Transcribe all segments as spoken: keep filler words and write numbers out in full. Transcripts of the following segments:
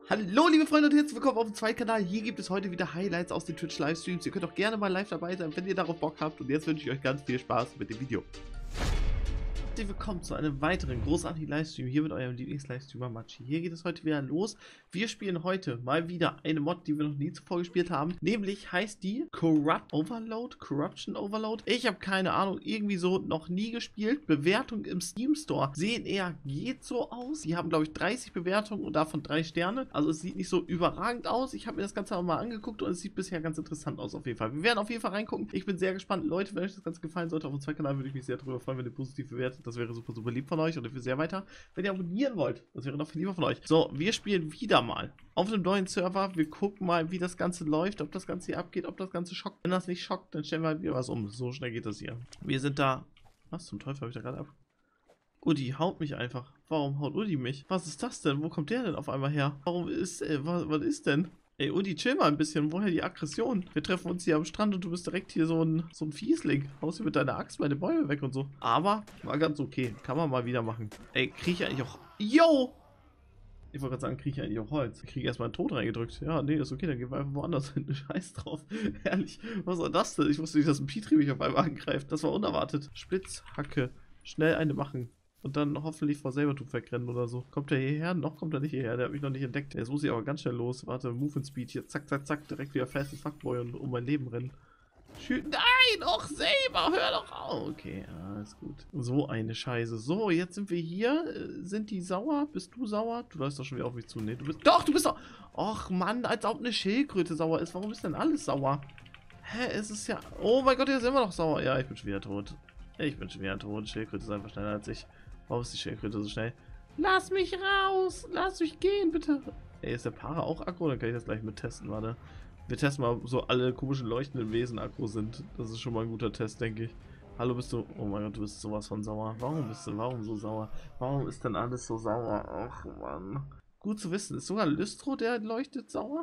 Hallo liebe Freunde und herzlich willkommen auf dem zweiten Kanal. Hier gibt es heute wieder Highlights aus den Twitch Livestreams. Ihr könnt auch gerne mal live dabei sein, wenn ihr darauf Bock habt. Und jetzt wünsche ich euch ganz viel Spaß mit dem Video. Herzlich willkommen zu einem weiteren großartigen Livestream hier mit eurem Lieblings-Livestreamer Matschi. Hier geht es heute wieder los. Wir spielen heute mal wieder eine Mod, die wir noch nie zuvor gespielt haben. Nämlich heißt die Corrupt Overload, Corruption Overload. Ich habe keine Ahnung, irgendwie so noch nie gespielt. Bewertungen im Steam Store sehen eher geht so aus. Die haben glaube ich dreißig Bewertungen und davon drei Sterne. Also es sieht nicht so überragend aus. Ich habe mir das Ganze auch mal angeguckt und es sieht bisher ganz interessant aus auf jeden Fall. Wir werden auf jeden Fall reingucken. Ich bin sehr gespannt. Leute, wenn euch das Ganze gefallen sollte auf dem zweiten Kanal, würde ich mich sehr darüber freuen, wenn ihr positiv bewertet. Das wäre super, super lieb von euch und dafür sehr weiter. Wenn ihr abonnieren wollt, das wäre noch viel lieber von euch. So, wir spielen wieder mal auf einem neuen Server. Wir gucken mal, wie das Ganze läuft, ob das Ganze hier abgeht, ob das Ganze schockt. Wenn das nicht schockt, dann stellen wir halt wieder was um. So schnell geht das hier. Wir sind da. Was zum Teufel habe ich da gerade ab? Udi haut mich einfach. Warum haut Udi mich? Was ist das denn? Wo kommt der denn auf einmal her? Warum ist, äh, was, was ist denn? Ey, Udi, chill mal ein bisschen. Woher die Aggression? Wir treffen uns hier am Strand und du bist direkt hier so ein, so ein Fiesling. Haust hier mit deiner Axt meine Bäume weg und so. Aber war ganz okay. Kann man mal wieder machen. Ey, krieg ich eigentlich auch... Yo! Ich wollte gerade sagen, kriege ich eigentlich auch Holz. Ich kriege erstmal einen Tod reingedrückt. Ja, nee, ist okay, dann gehen wir einfach woanders hin. Scheiß drauf. Ehrlich, was war das denn? Ich wusste nicht, dass ein Petri mich auf einmal angreift. Das war unerwartet. Spitzhacke. Schnell eine machen. Und dann hoffentlich vor Sabertooth wegrennen oder so. Kommt der hierher? Noch kommt er nicht hierher. Der hat mich noch nicht entdeckt. Jetzt muss ich aber ganz schnell los. Warte, Move and Speed. Hier, zack, zack, zack. Direkt wieder fast as Fuckboy und um mein Leben rennen. Schüt. Nein, auch Saber. Hör doch auf. Okay, alles gut. So eine Scheiße. So, jetzt sind wir hier. Sind die sauer? Bist du sauer? Du läufst doch schon wieder auf mich zu. Nee, du bist... Doch, du bist doch... Och, Mann, als ob eine Schildkröte sauer ist. Warum ist denn alles sauer? Hä, es ist ja... Oh mein Gott, jetzt sind wir noch sauer. Ja, ich bin schon wieder tot. Ich bin schon wieder tot. Schildkröte ist einfach schneller als ich. Warum ist die Schildkröte so schnell? Lass mich raus! Lass mich gehen, bitte! Ey, ist der Para auch aggro? Dann kann ich das gleich mit testen, warte. Wir testen mal, ob so alle komischen leuchtenden Wesen aggro sind. Das ist schon mal ein guter Test, denke ich. Hallo, bist du... Oh mein Gott, du bist sowas von sauer. Warum bist du... Warum so sauer? Warum ist denn alles so sauer? Ach, Mann. Gut zu wissen. Ist sogar Lystro, der leuchtet sauer?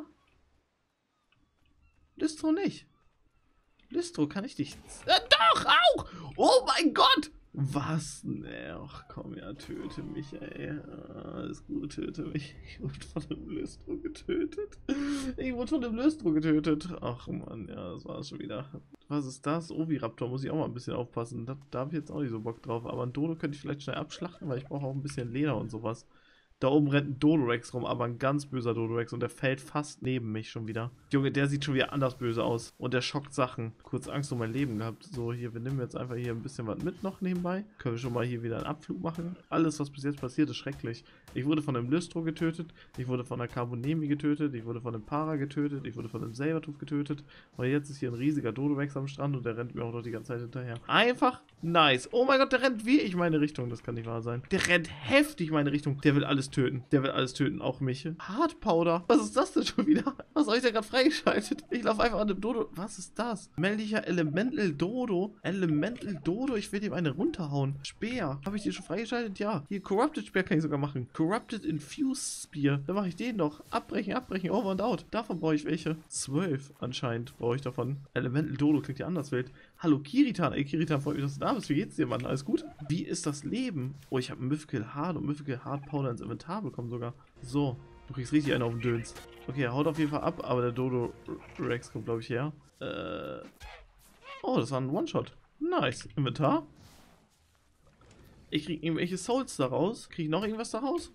Lystro nicht. Lystro kann ich nicht... Äh, doch, auch! Oh mein Gott! Was? Nee, ach komm, ja, töte mich, ey. Alles gut, töte mich. Ich wurde von dem Lystro getötet. Ich wurde von dem Lystro getötet. Ach Mann, ja, das war es schon wieder. Was ist das? Oviraptor, muss ich auch mal ein bisschen aufpassen. Da, da habe ich jetzt auch nicht so Bock drauf. Aber ein Dodo könnte ich vielleicht schnell abschlachten, weil ich brauche auch ein bisschen Leder und sowas. Da oben rennt ein Dodorex rum, aber ein ganz böser Dodorex und der fällt fast neben mich schon wieder. Junge, der sieht schon wieder anders böse aus und der schockt Sachen. Kurz Angst um mein Leben gehabt. So, hier, wir nehmen jetzt einfach hier ein bisschen was mit noch nebenbei. Können wir schon mal hier wieder einen Abflug machen. Alles, was bis jetzt passiert, ist schrecklich. Ich wurde von einem Lystro getötet, ich wurde von einer Carbonemi getötet, ich wurde von einem Para getötet, ich wurde von einem Sabertooth getötet und jetzt ist hier ein riesiger Dodorex am Strand und der rennt mir auch noch die ganze Zeit hinterher. Einfach nice. Oh mein Gott, der rennt wie ich meine Richtung. Das kann nicht wahr sein. Der rennt heftig meine Richtung. Der will alles töten. Der will alles töten, auch mich. Hard Powder. Was ist das denn schon wieder? Was habe ich da gerade freigeschaltet? Ich laufe einfach an dem Dodo. Was ist das? Männlicher Elemental Dodo. Elemental Dodo. Ich will ihm eine runterhauen. Speer. Habe ich die schon freigeschaltet? Ja. Hier, Corrupted Spear kann ich sogar machen. Corrupted Infused Spear. Dann mache ich den noch. Abbrechen, abbrechen. Over and out. Davon brauche ich welche. Zwölf anscheinend brauche ich davon. Elemental Dodo klingt ja anders wild. Hallo Kiritan. Ey, Kiritan, freut mich, dass du da bist. Wie geht's dir, Mann? Alles gut? Wie ist das Leben? Oh, ich habe Mythical Hard und Mythical Hard Powder ins Inventar bekommen sogar. So, du kriegst richtig einen auf den Döns. Okay, er haut auf jeden Fall ab, aber der Dodo Rex kommt, glaube ich, her. Äh. Oh, das war ein One-Shot. Nice. Inventar. Ich krieg irgendwelche Souls daraus. Krieg ich noch irgendwas daraus?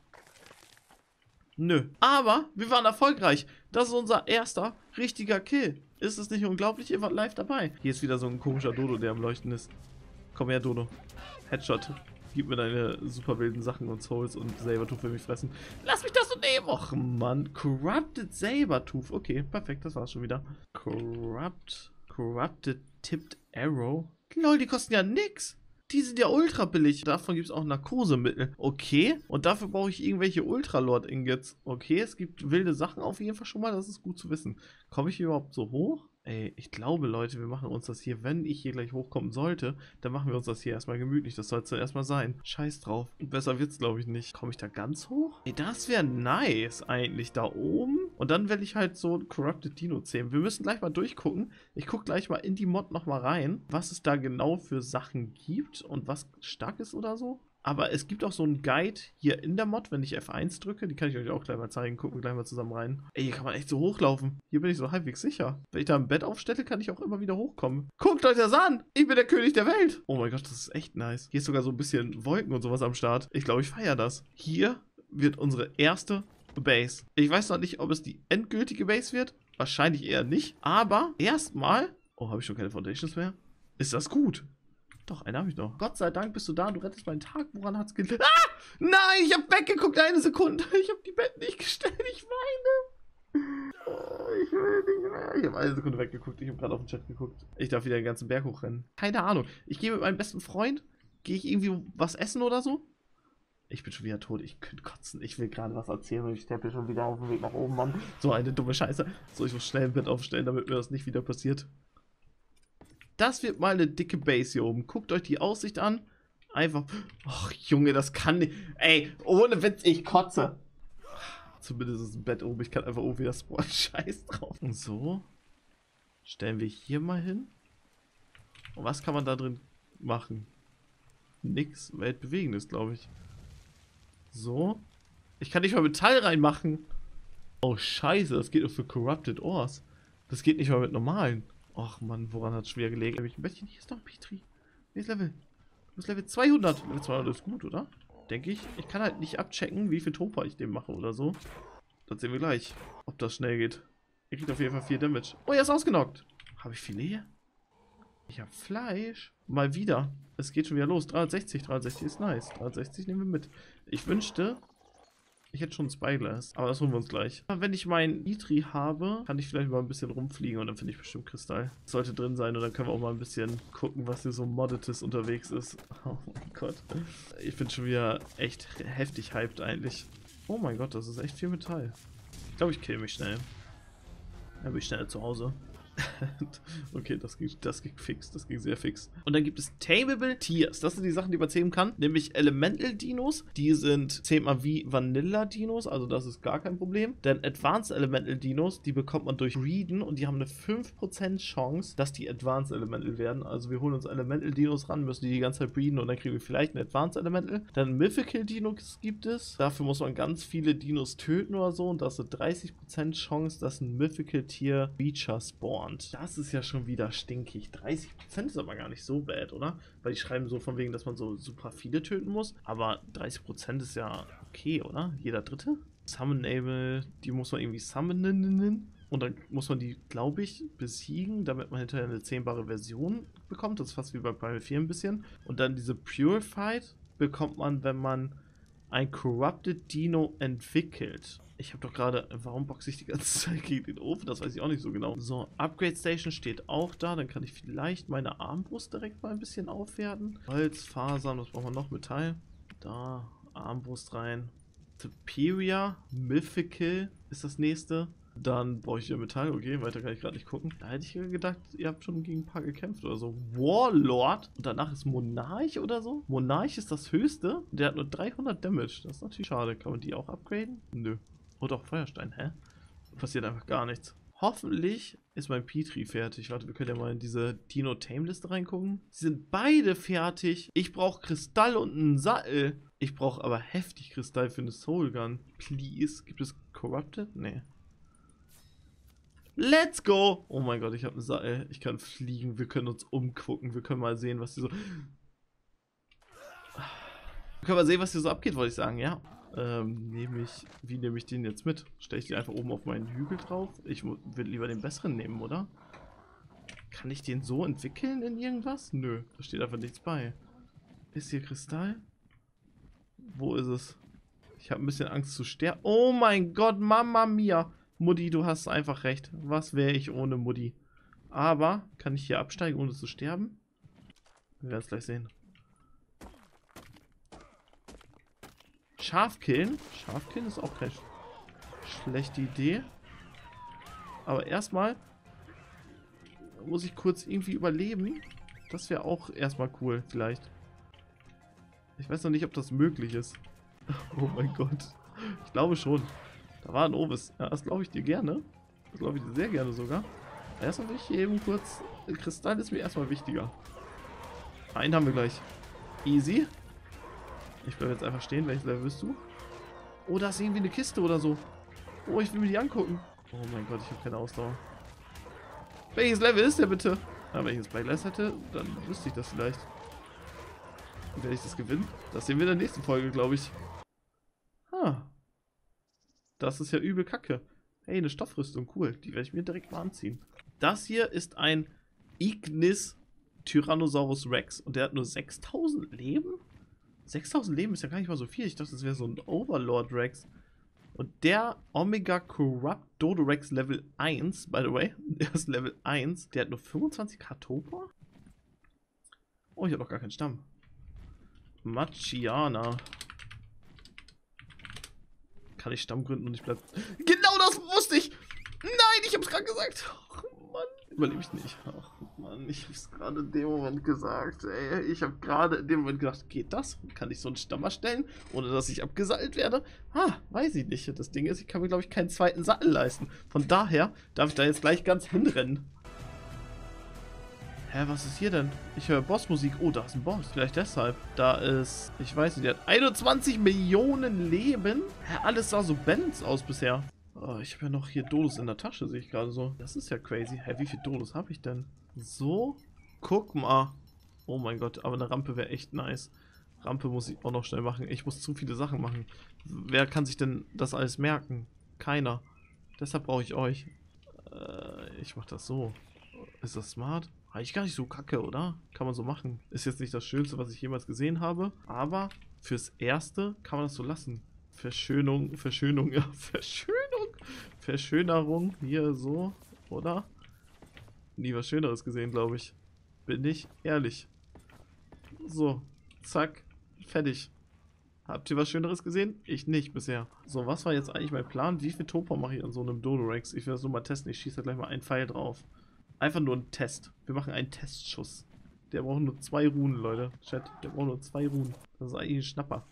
Nö. Aber wir waren erfolgreich. Das ist unser erster richtiger Kill. Ist es nicht unglaublich? Ihr wart live dabei. Hier ist wieder so ein komischer Dodo, der am Leuchten ist. Komm her, Dodo. Headshot. Gib mir deine super wilden Sachen und Souls und Sabertooth will mich fressen. Lass mich das so nehmen! Och Mann. Corrupted Sabertooth. Okay, perfekt, das war's schon wieder. Corrupt. Corrupted Tipped Arrow. Lol, die kosten ja nix. Die sind ja ultra billig. Davon gibt es auch Narkosemittel. Okay. Und dafür brauche ich irgendwelche Ultralord-Ingots. Okay, es gibt wilde Sachen auf jeden Fall schon mal. Das ist gut zu wissen. Komme ich hier überhaupt so hoch? Ey, ich glaube, Leute, wir machen uns das hier, wenn ich hier gleich hochkommen sollte, dann machen wir uns das hier erstmal gemütlich. Das soll es dann erstmal sein. Scheiß drauf. Besser wird's, glaube ich, nicht. Komme ich da ganz hoch? Ey, das wäre nice eigentlich da oben. Und dann werde ich halt so ein Corrupted Dino zähmen. Wir müssen gleich mal durchgucken. Ich gucke gleich mal in die Mod nochmal rein, was es da genau für Sachen gibt und was stark ist oder so. Aber es gibt auch so einen Guide hier in der Mod, wenn ich F eins drücke. Die kann ich euch auch gleich mal zeigen. Gucken wir gleich mal zusammen rein. Ey, hier kann man echt so hochlaufen. Hier bin ich so halbwegs sicher. Wenn ich da ein Bett aufstelle, kann ich auch immer wieder hochkommen. Guckt euch das an! Ich bin der König der Welt! Oh mein Gott, das ist echt nice. Hier ist sogar so ein bisschen Wolken und sowas am Start. Ich glaube, ich feiere das. Hier wird unsere erste Base. Ich weiß noch nicht, ob es die endgültige Base wird. Wahrscheinlich eher nicht. Aber erstmal... Oh, habe ich schon keine Foundations mehr? Ist das gut? Doch, einen habe ich noch. Gott sei Dank bist du da und du rettest meinen Tag. Woran hat's gelegen? Ah! Nein, ich habe weggeguckt. Eine Sekunde. Ich habe die Betten nicht gestellt. Ich weine. Oh, ich will nicht mehr. Ich habe eine Sekunde weggeguckt. Ich habe gerade auf den Chat geguckt. Ich darf wieder den ganzen Berg hochrennen. Keine Ahnung. Ich gehe mit meinem besten Freund. Gehe ich irgendwie was essen oder so? Ich bin schon wieder tot. Ich könnte kotzen. Ich will gerade was erzählen und ich steppe schon wieder auf dem Weg nach oben, Mann. So eine dumme Scheiße. Soll ich so schnell ein Bett aufstellen, damit mir das nicht wieder passiert? Das wird mal eine dicke Base hier oben. Guckt euch die Aussicht an. Einfach. Ach, Junge, das kann nicht. Ey, ohne Witz, ich kotze. Zumindest ist ein Bett oben. Ich kann einfach oben wieder spawnen. Scheiß drauf. Und so. Stellen wir hier mal hin. Und was kann man da drin machen? Nix Weltbewegendes, glaube ich. So. Ich kann nicht mal Metall reinmachen. Oh, scheiße. Das geht nur für Corrupted Ores. Das geht nicht mal mit normalen. Ach Mann, woran hat es schwer gelegen? Hab ich ein Bettchen? Hier ist doch ein Petri. Welches Level? Du bist Level zweihundert. Level zweihundert ist gut, oder? Denke ich. Ich kann halt nicht abchecken, wie viel Topa ich dem mache oder so. Das sehen wir gleich, ob das schnell geht. Er kriegt auf jeden Fall viel Damage. Oh, er ist ausgenockt. Habe ich Filet? Ich habe Fleisch. Mal wieder. Es geht schon wieder los. dreihundertsechzig. dreihundertsechzig ist nice. dreihundertsechzig nehmen wir mit. Ich wünschte... Ich hätte schon ein Spyglass, aber das holen wir uns gleich. Wenn ich meinen Nitri habe, kann ich vielleicht mal ein bisschen rumfliegen und dann finde ich bestimmt Kristall. Das sollte drin sein und dann können wir auch mal ein bisschen gucken, was hier so Moddetes unterwegs ist. Oh mein Gott. Ich bin schon wieder echt heftig hyped eigentlich. Oh mein Gott, das ist echt viel Metall. Ich glaube, ich kill mich schnell. Dann bin ich schnell zu Hause. Okay, das ging, das ging fix, das ging sehr fix. Und dann gibt es Tameable Tiers. Das sind die Sachen, die man zähmen kann. Nämlich Elemental Dinos. Die sind zähmbar wie Vanilla Dinos, also das ist gar kein Problem. Denn Advanced Elemental Dinos, die bekommt man durch Breeden und die haben eine fünf Prozent Chance, dass die Advanced Elemental werden. Also wir holen uns Elemental Dinos ran, müssen die die ganze Zeit breeden und dann kriegen wir vielleicht ein Advanced Elemental. Dann Mythical Dinos gibt es. Dafür muss man ganz viele Dinos töten oder so und das ist dreißig Prozent Chance, dass ein Mythical Tier Feature spawnt. Das ist ja schon wieder stinkig. dreißig Prozent ist aber gar nicht so bad, oder? Weil die schreiben so von wegen, dass man so super viele töten muss. Aber dreißig Prozent ist ja okay, oder? Jeder dritte? Summonable, die muss man irgendwie summonen. Und dann muss man die, glaube ich, besiegen, damit man hinterher eine zähmbare Version bekommt. Das ist fast wie bei Primal vier ein bisschen. Und dann diese Purified bekommt man, wenn man ein Corrupted Dino entwickelt. Ich habe doch gerade... Warum boxe ich die ganze Zeit gegen den Ofen? Das weiß ich auch nicht so genau. So, Upgrade Station steht auch da. Dann kann ich vielleicht meine Armbrust direkt mal ein bisschen aufwerten. Holz, Fasern, was brauchen wir noch? Metall. Da, Armbrust rein. Superior, Mythical ist das nächste. Dann brauche ich ja Metall. Okay, weiter kann ich gerade nicht gucken. Da hätte ich gedacht, ihr habt schon gegen ein paar gekämpft oder so. Warlord. Und danach ist Monarch oder so. Monarch ist das höchste. Der hat nur dreihundert Damage. Das ist natürlich schade. Kann man die auch upgraden? Nö. Oh doch, Feuerstein, hä? Passiert einfach gar nichts. Hoffentlich ist mein Petri fertig. Warte, wir können ja mal in diese Dino-Tame-Liste reingucken. Sie sind beide fertig. Ich brauche Kristall und einen Sattel. Ich brauche aber heftig Kristall für eine Soul Gun. Please. Gibt es Corrupted? Nee. Let's go! Oh mein Gott, ich habe einen Sattel. Ich kann fliegen. Wir können uns umgucken. Wir können mal sehen, was hier so... Wir können mal sehen, was hier so abgeht, wollte ich sagen, ja. Ähm, nehme ich, wie nehme ich den jetzt mit? Stelle ich den einfach oben auf meinen Hügel drauf? Ich will lieber den besseren nehmen, oder? Kann ich den so entwickeln in irgendwas? Nö, da steht einfach nichts bei. Ist hier Kristall? Wo ist es? Ich habe ein bisschen Angst zu sterben. Oh mein Gott, Mama Mia. Mutti, du hast einfach recht. Was wäre ich ohne Mutti? Aber, kann ich hier absteigen, ohne zu sterben? Wir werden es gleich sehen. Schafkillen. Schafkillen ist auch keine sch schlechte Idee. Aber erstmal muss ich kurz irgendwie überleben. Das wäre auch erstmal cool, vielleicht. Ich weiß noch nicht, ob das möglich ist. Oh mein Gott. Ich glaube schon. Da war ein Ovis. Ja, das glaube ich dir gerne. Das glaube ich dir sehr gerne sogar. Erstmal will ich hier eben kurz... Kristall ist mir erstmal wichtiger. Einen haben wir gleich. Easy. Ich bleibe jetzt einfach stehen, welches Level bist du? Oh, da ist irgendwie eine Kiste oder so. Oh, ich will mir die angucken. Oh mein Gott, ich habe keine Ausdauer. Welches Level ist der bitte? Ja, wenn ich jetzt Playlist hätte, dann wüsste ich das vielleicht. Wie werde ich das gewinnen? Das sehen wir in der nächsten Folge, glaube ich. Ah. Das ist ja übel kacke. Hey, eine Stoffrüstung, cool. Die werde ich mir direkt mal anziehen. Das hier ist ein Ignis Tyrannosaurus Rex und der hat nur sechstausend Leben? sechstausend Leben ist ja gar nicht mal so viel. Ich dachte, das wäre so ein Overlord Rex. Und der Omega Corrupt Dodo Rex Level eins, by the way, der ist Level eins, der hat nur fünfundzwanzig K Topa? Oh, ich habe noch gar keinen Stamm. Machiana. Kann ich Stamm gründen und ich bleib... Genau das wusste ich! Nein, ich hab's gerade gesagt! Ach, Mann. Überlebe ich nicht. Ach, Mann, ich hab's gerade in dem Moment gesagt. Ey, ich habe gerade in dem Moment gedacht, geht das? Kann ich so einen Stamm erstellen, ohne dass ich abgeseilt werde? Ha, weiß ich nicht. Das Ding ist, ich kann mir, glaube ich, keinen zweiten Sattel leisten. Von daher darf ich da jetzt gleich ganz hinrennen. Hä, was ist hier denn? Ich höre Bossmusik. Oh, da ist ein Boss. Vielleicht deshalb. Da ist, ich weiß nicht, der hat einundzwanzig Millionen Leben. Hä, alles sah so balanced aus bisher. Oh, ich habe ja noch hier Dodos in der Tasche, sehe ich gerade so. Das ist ja crazy. Hä, wie viele Dodos habe ich denn? So, guck mal. Oh mein Gott, aber eine Rampe wäre echt nice. Rampe muss ich auch noch schnell machen. Ich muss zu viele Sachen machen. Wer kann sich denn das alles merken? Keiner. Deshalb brauche ich euch. Äh, ich mache das so. Ist das smart? Eigentlich gar nicht so kacke, oder? Kann man so machen. Ist jetzt nicht das Schönste, was ich jemals gesehen habe. Aber fürs Erste kann man das so lassen. Verschönung, Verschönung, ja, Verschönung. Verschönerung, hier so, oder? Nie was Schöneres gesehen, glaube ich. Bin ich ehrlich. So, zack, fertig. Habt ihr was Schöneres gesehen? Ich nicht bisher. So, was war jetzt eigentlich mein Plan? Wie viel Topa mache ich an so einem Dodorex? Ich will das nur mal testen. Ich schieße da gleich mal einen Pfeil drauf. Einfach nur ein Test. Wir machen einen Testschuss. Der braucht nur zwei Runen, Leute. Chat, der braucht nur zwei Runen. Das ist eigentlich ein Schnapper.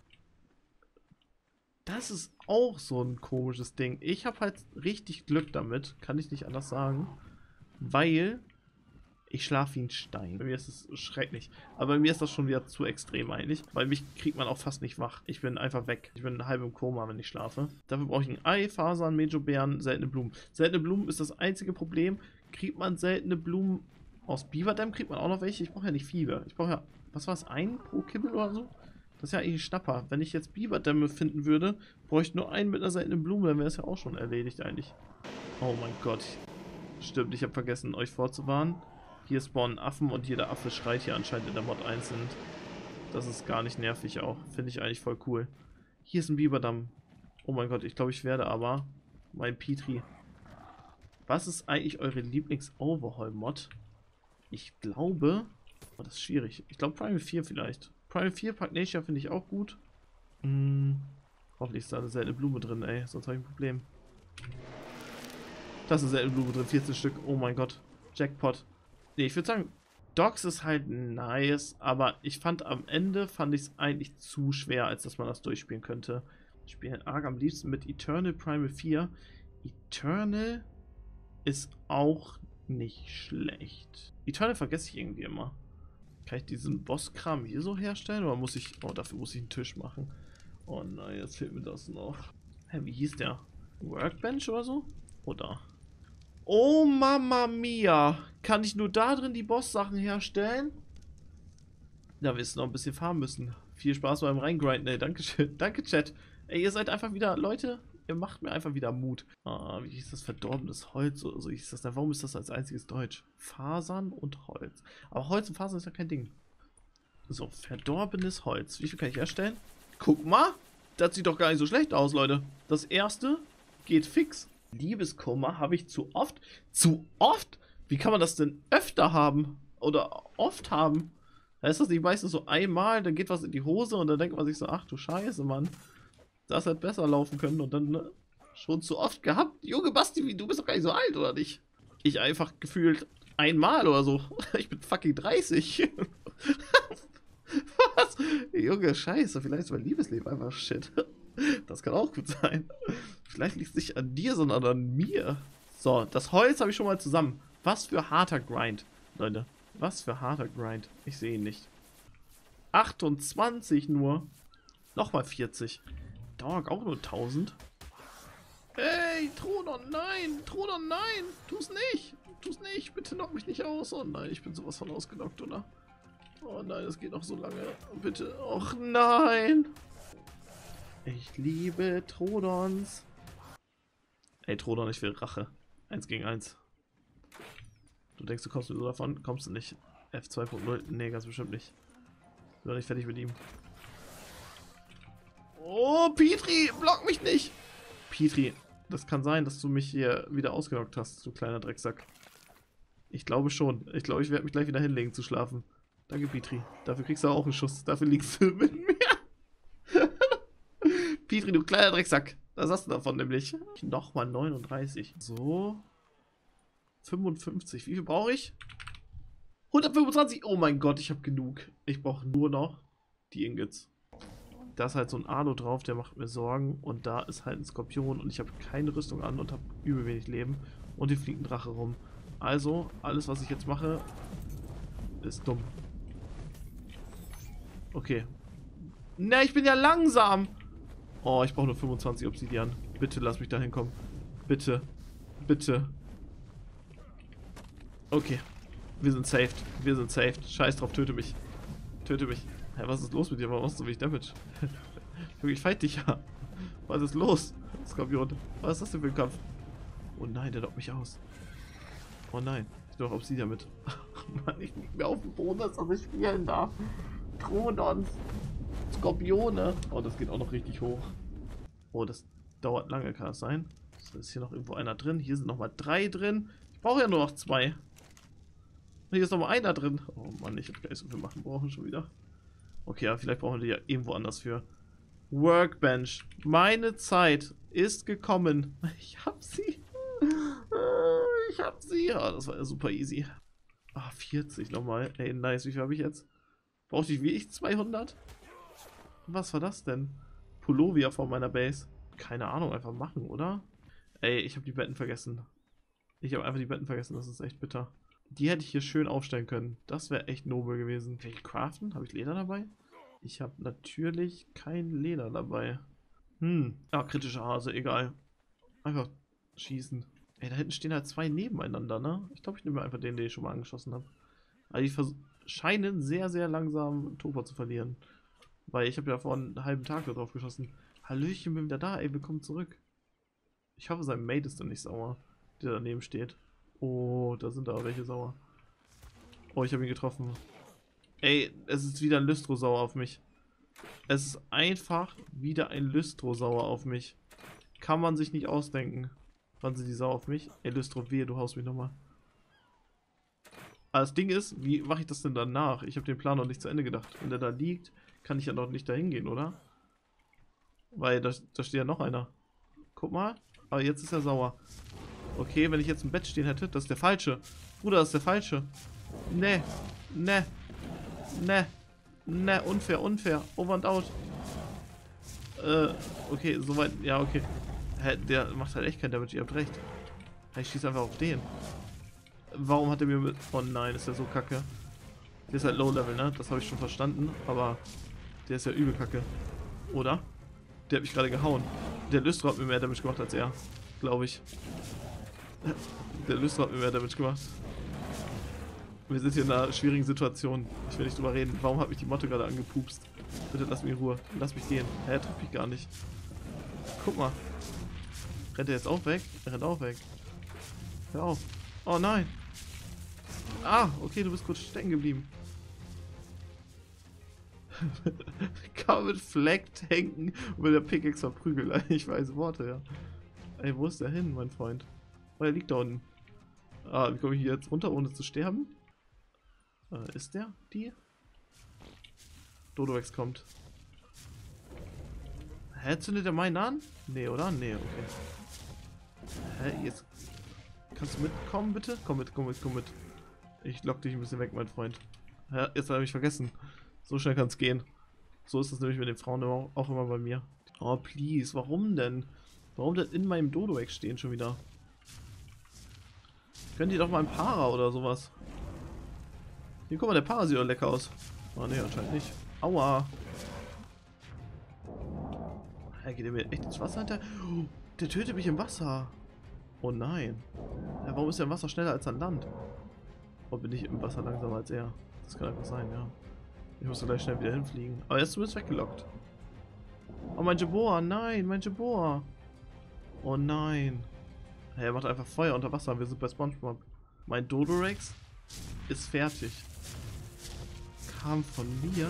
Das ist auch so ein komisches Ding. Ich habe halt richtig Glück damit. Kann ich nicht anders sagen. Weil ich schlafe wie ein Stein. Bei mir ist es schrecklich. Aber bei mir ist das schon wieder zu extrem eigentlich. Weil mich kriegt man auch fast nicht wach. Ich bin einfach weg. Ich bin halb im Koma, wenn ich schlafe. Dafür brauche ich ein Ei, Fasern, Mejobeeren, seltene Blumen. Seltene Blumen ist das einzige Problem. Kriegt man seltene Blumen aus Beaverdam? Kriegt man auch noch welche? Ich brauche ja nicht viele. Ich brauche ja, was war es, ein pro Kibbel oder so? Das ist ja eigentlich ein Schnapper. Wenn ich jetzt Beaverdämme finden würde, bräuchte ich nur einen mit einer seltenen Blume, dann wäre es ja auch schon erledigt eigentlich. Oh mein Gott. Stimmt, ich habe vergessen, euch vorzuwarnen. Hier spawnen Affen und jeder Affe schreit hier anscheinend in der Mod einzeln. Das ist gar nicht nervig auch. Finde ich eigentlich voll cool. Hier ist ein Beaverdamm. Oh mein Gott, ich glaube, ich werde aber mein Petri. Was ist eigentlich eure Lieblings-Overhaul-Mod? Ich glaube... Oh, das ist schwierig. Ich glaube Primal vier vielleicht. Primal vier Pugnacia finde ich auch gut. Hm, hoffentlich ist da eine seltene Blume drin, ey. Sonst habe ich ein Problem. Da ist eine seltene Blume drin. vierzehn Stück. Oh mein Gott. Jackpot. Nee, ich würde sagen, Dogs ist halt nice. Aber ich fand am Ende, fand ich es eigentlich zu schwer, als dass man das durchspielen könnte. Ich spiele arg am liebsten mit Eternal Primal vier. Eternal ist auch nicht schlecht. Eternal vergesse ich irgendwie immer. Kann ich diesen Bosskram hier so herstellen? Oder muss ich... Oh, dafür muss ich einen Tisch machen. Oh nein, jetzt fehlt mir das noch. Hä, wie hieß der? Workbench oder so? Oder? Oh, Mama Mia! Kann ich nur da drin die Boss-Sachen herstellen? Da wirst du noch ein bisschen farmen müssen. Viel Spaß beim Reingrinden, ey. Dankeschön. Danke, Chat. Ey, ihr seid einfach wieder... Leute, ihr macht mir einfach wieder Mut. Ah, wie hieß das? Verdorbenes Holz oder so hieß das da. Warum ist das als einziges Deutsch? Fasern und Holz. Aber Holz und Fasern ist ja kein Ding. So, verdorbenes Holz. Wie viel kann ich herstellen? Guck mal. Das sieht doch gar nicht so schlecht aus, Leute. Das erste geht fix. Liebeskummer habe ich zu oft. Zu oft? Wie kann man das denn öfter haben? Oder oft haben? Ist das nicht meistens so einmal, dann geht was in die Hose und dann denkt man sich so, ach du Scheiße, Mann. Das hätte besser laufen können und dann ne, schon zu oft gehabt. Junge Basti, du bist doch gar nicht so alt, oder nicht? Ich einfach gefühlt einmal oder so. Ich bin fucking dreißig. Was? Junge, Scheiße, vielleicht ist mein Liebesleben einfach shit. Das kann auch gut sein. Vielleicht liegt es nicht an dir, sondern an mir. So, das Holz habe ich schon mal zusammen. Was für harter Grind, Leute. Was für harter Grind. Ich sehe ihn nicht. achtundzwanzig nur. Nochmal vierzig. Dog auch nur tausend. Ey, Tronon, nein! Tronon, nein! Tu's nicht! Tu's nicht! Bitte knock mich nicht aus! Oh nein, ich bin sowas von ausgenockt, oder? Oh nein, das geht noch so lange. Bitte. Och nein! Ich liebe Tronons. Ey, Tronon, ich will Rache. Eins gegen eins. Du denkst, du kommst mit so davon? Kommst du nicht. F zwei Punkt null? Nee, ganz bestimmt nicht. Ich bin noch nicht fertig mit ihm. Oh, Petri! Block mich nicht! Petri, das kann sein, dass du mich hier wieder ausgenockt hast, du kleiner Drecksack. Ich glaube schon. Ich glaube, ich werde mich gleich wieder hinlegen zu schlafen. Danke, Petri. Dafür kriegst du auch einen Schuss. Dafür liegst du mit mir. Petri, du kleiner Drecksack. Was hast du davon nämlich? Nochmal neununddreißig. So. fünfundfünfzig. Wie viel brauche ich? hundertfünfundzwanzig. Oh mein Gott, ich habe genug. Ich brauche nur noch die Ingots. Da ist halt so ein Alu drauf, der macht mir Sorgen. Und da ist halt ein Skorpion und ich habe keine Rüstung an und habe übel wenig Leben. Und hier fliegt ein Drache rum. Also, alles was ich jetzt mache, ist dumm. Okay. Ne, ich bin ja langsam. Oh, ich brauche nur fünfundzwanzig Obsidian. Bitte lass mich da hinkommen. Bitte. Bitte. Okay. Wir sind saved. Wir sind saved. Scheiß drauf, töte mich. Töte mich. Hä, was ist los mit dir? Warum machst du so wenig Damage? Ich fight dich ja. Was ist los? Skorpion. Was ist das denn für ein Kampf? Oh nein, der lockt mich aus. Oh nein. Ich nehme auch Obsidian mit. Ach Mann, ich lieg mir auf dem Boden, dass ich spielen darf. Tronons. Skorpione. Oh, das geht auch noch richtig hoch. Oh, das dauert lange, kann das sein? So, ist hier noch irgendwo einer drin. Hier sind nochmal drei drin. Ich brauche ja nur noch zwei. Hier ist noch mal einer drin. Oh Mann, ich hätte gar nicht so viel machen brauchen schon wieder. Okay, aber vielleicht brauchen wir die ja irgendwo anders für. Workbench. Meine Zeit ist gekommen. Ich hab sie. Ich hab sie. Ja, das war ja super easy. Ah, vierzig nochmal. Ey, nice. Wie viel habe ich jetzt? Brauchte ich wie ich zweihundert? Was war das denn? Pullovia vor meiner Base. Keine Ahnung, einfach machen, oder? Ey, ich habe die Betten vergessen. Ich habe einfach die Betten vergessen, das ist echt bitter. Die hätte ich hier schön aufstellen können. Das wäre echt nobel gewesen. Kann ich craften? Habe ich Leder dabei? Ich habe natürlich kein Leder dabei. Hm. Ja, kritische Hase, egal. Einfach schießen. Ey, da hinten stehen halt zwei nebeneinander, ne? Ich glaube, ich nehme einfach den, den ich schon mal angeschossen habe. Aber die scheinen sehr, sehr langsam Topa zu verlieren. Weil ich habe ja vor einem halben Tag da drauf geschossen. Hallöchen, bin wieder da, ey, willkommen zurück. Ich hoffe, sein Mate ist dann nicht sauer, der daneben steht. Oh, da sind da welche sauer. Oh, ich habe ihn getroffen. Ey, es ist wieder ein Lystro sauer auf mich. Es ist einfach wieder ein Lystro sauer auf mich. Kann man sich nicht ausdenken. Wann sind die sauer auf mich? Ey, Lystro, wehe, du haust mich nochmal. Aber das Ding ist, wie mache ich das denn danach? Ich habe den Plan noch nicht zu Ende gedacht. Wenn der da liegt, kann ich ja noch nicht dahin gehen, oder? Weil da, da steht ja noch einer. Guck mal. Aber jetzt ist er sauer. Okay, wenn ich jetzt im Bett stehen hätte, das ist der falsche. Bruder, das ist der falsche. Ne, ne, ne, ne, unfair, unfair. Over and out. Äh, okay, soweit, ja, okay. Hä, der macht halt echt kein Damage, ihr habt recht. Ich schieße einfach auf den. Warum hat er mir mit... Oh nein, ist der so kacke. Der ist halt Low Level, ne? Das habe ich schon verstanden, aber der ist ja übel kacke. Oder? Der hat mich gerade gehauen. Der Lystro hat mir mehr Damage gemacht als er, glaube ich. Der Lystro hat mir mehr Damage gemacht. Wir sind hier in einer schwierigen Situation. Ich will nicht drüber reden. Warum hat mich die Motte gerade angepupst? Bitte lass mich in Ruhe. Lass mich gehen. Hä, er trifft mich gar nicht. Guck mal. Rennt er jetzt auch weg? Er rennt auch weg. Hör auf. Oh nein. Ah, okay, du bist kurz stecken geblieben. Kann man mit Fleck tanken und mit der Pickaxe verprügeln. Ich weiß Worte, ja. Ey, wo ist der hin, mein Freund? Oh, er liegt da unten. Ah, wie komme ich hier jetzt runter, ohne zu sterben? Äh, ist der? Die? Dodowex kommt. Hä, zündet er meinen an? Nee, oder? Nee, okay. Hä, jetzt... Kannst du mitkommen, bitte? Komm mit, komm mit, komm mit. Ich lock dich ein bisschen weg, mein Freund. Hä, jetzt habe ich vergessen. So schnell kann es gehen. So ist es nämlich mit den Frauen auch, auch immer bei mir. Oh, please, warum denn? Warum denn in meinem Dodowex stehen schon wieder? Könnt ihr doch mal ein Para oder sowas. Hier, guck mal, der Para sieht doch lecker aus. Oh ne, anscheinend nicht. Aua. Er geht mir echt ins Wasser hinter. Oh, der tötet mich im Wasser. Oh nein. Ja, warum ist er im Wasser schneller als an Land? Oder bin ich im Wasser langsamer als er? Das kann einfach sein, ja. Ich muss gleich schnell wieder hinfliegen. Aber er ist zumindest weggelockt. Oh, mein Jabor. Nein, mein Jabor. Oh nein. Er macht einfach Feuer unter Wasser. Wir sind bei SpongeBob. Mein Dodorex ist fertig. Kam von mir.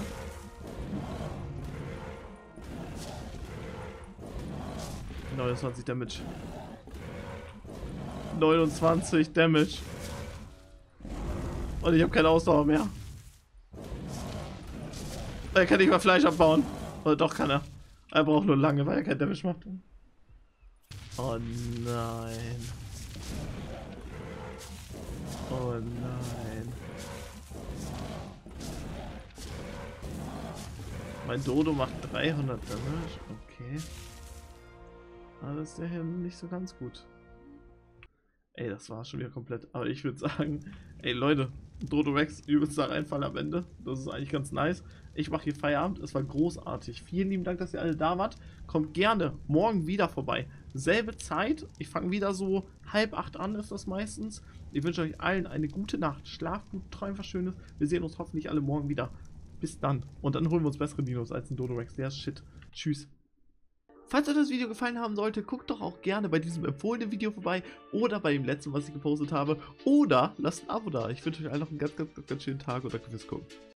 neunundzwanzig Damage. neunundzwanzig Damage. Und ich habe keine Ausdauer mehr. Er kann nicht mal Fleisch abbauen. Oder doch kann er. Er braucht nur lange, weil er kein Damage macht. Oh nein. Oh nein. Mein Dodo macht dreihundert Damage. Okay. Aber das ist ja hier nicht so ganz gut. Ey, das war schon wieder komplett. Aber ich würde sagen, ey Leute, Dodorex, übelster Reinfall am Ende. Das ist eigentlich ganz nice. Ich mache hier Feierabend. Es war großartig. Vielen lieben Dank, dass ihr alle da wart. Kommt gerne morgen wieder vorbei. Selbe Zeit. Ich fange wieder so halb acht an, ist das meistens. Ich wünsche euch allen eine gute Nacht. Schlaft gut, träumt was Schönes. Wir sehen uns hoffentlich alle morgen wieder. Bis dann. Und dann holen wir uns bessere Dinos als ein Dodorex. Der ist shit. Tschüss. Falls euch das Video gefallen haben sollte, guckt doch auch gerne bei diesem empfohlenen Video vorbei oder bei dem letzten, was ich gepostet habe. Oder lasst ein Abo da. Ich wünsche euch allen noch einen ganz, ganz, ganz, ganz schönen Tag und danke fürs Gucken.